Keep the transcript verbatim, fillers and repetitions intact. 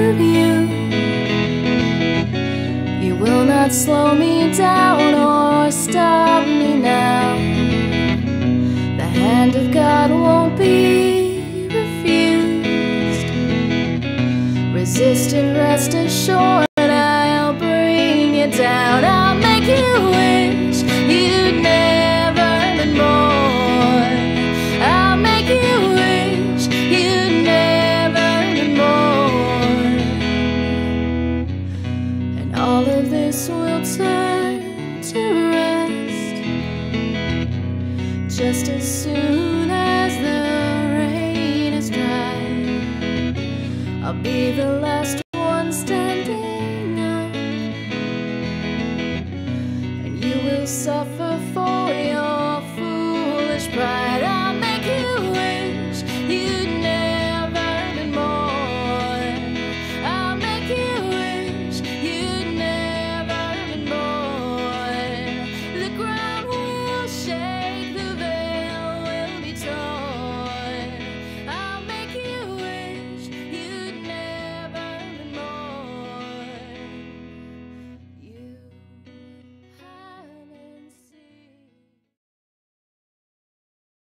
of you. You will not slow me down or stop me now. The hand of God won't be refused. Resist and rest assured, I'll bring you down. I'll make you wish you'd never been born. I'll make you wish you'd never been born. And all of this will turn to rest just as soon